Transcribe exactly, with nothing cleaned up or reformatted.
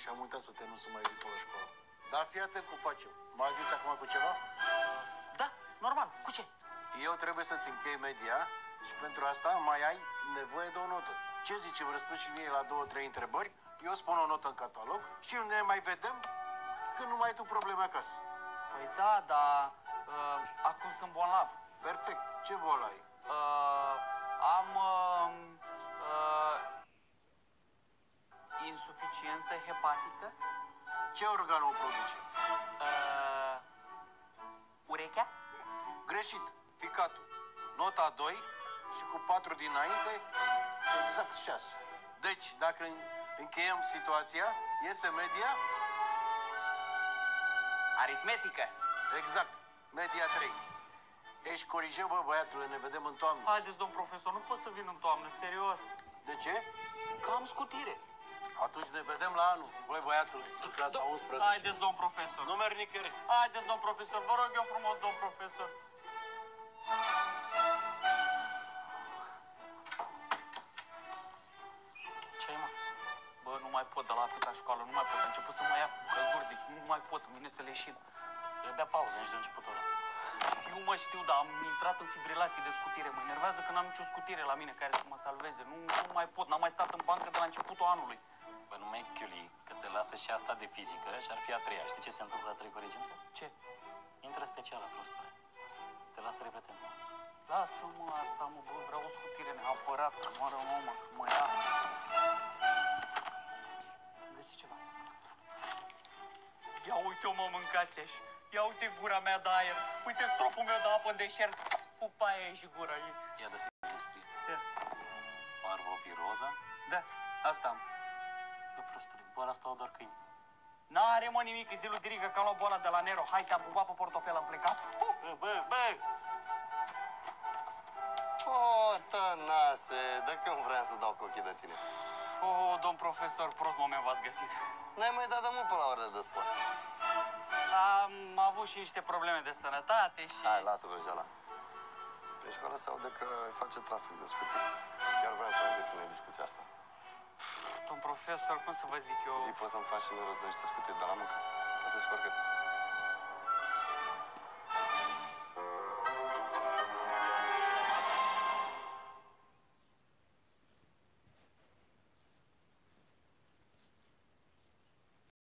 și am uitat să te nu să mai vii pe la școală. Dar fii atent cum facem. Mă ajuți acum cu ceva? Da, normal. Cu ce? Eu trebuie să-ți închei media și pentru asta mai ai nevoie de o notă. Ce zice, vă răspunzi și mie la două, trei întrebări, eu spun o notă în catalog și ne mai vedem când nu mai ai tu probleme acasă. Păi da, dar uh, acum sunt bolnav. Perfect. Ce bolă ai? Uh, am uh, uh, insuficiență hepatică. Ce organ o produce? Uh, urechea? Greșit. Ficatul. Nota doi și cu patru dinainte, exact șase. Deci, dacă încheiem situația, iese media? Aritmetică. Exact. Media trei. Ești corige, bă, băiatule, ne vedem în toamnă. Haideți, domn profesor, nu pot să vin în toamnă, serios. De ce? Că am scutire. Atunci ne vedem la anul. Băi, băiatule, clasa unsprezece. Haideți, domn profesor. Nu merg nicăieri. Haideți, domn profesor, vă rog eu frumos, domn profesor. Ce-ai, mă? Bă, nu mai pot de la atâta școală, nu mai pot. A început să mă ia cu călduri, deci nu mai pot, mine să leșin. Eu de pauză, nici de început ăla. Știu, mă, știu, dar am intrat în fibrilații de scutire. Mă enervează că n-am nicio scutire la mine care să mă salveze. Nu, nu mai pot, n-am mai stat în bancă de la începutul anului. Bă, nu mai chiuli, că te lasă și asta de fizică și ar fi a treia. Știi ce se întâmplă la trei cu regență? Ce? Intră special la prostule. Te lasă repetent. Lasă-mă asta, mă, bă, vreau o scutire neapărat, să moară mama, că mă ia. Găsi ceva. Ia uite-o, mă, mâncați așa. Ia uite gura mea de aer. Uite stropul meu de apă în deșert. Pupa aia e și gura ei. Ia de să nu scrie. Ia. Parvoviroză? Da, asta am. Bă, prostule, boala asta o doar câini. N-are, mă, nimic, e zilul dirică că am luat boala de la Nero. Hai, te-am pupat pe portofel, am plecat. Bă, bă, bă! O, tănase, de când vreau să dau cu ochii de tine? Oh, domn profesor, prost moment v-ați găsit. N-ai mai dat de mult pe la orele de sport. Am avut și niște probleme de sănătate și... Hai, lasă vrăjeala. Prin școală se aude că îi face trafic de scutiri. Chiar vreau să aud cu tine discuția asta. Domn profesor, cum să vă zic eu? Zi, poți să-mi faci și mie rost de niște scutiri de la muncă? Poate scurcă.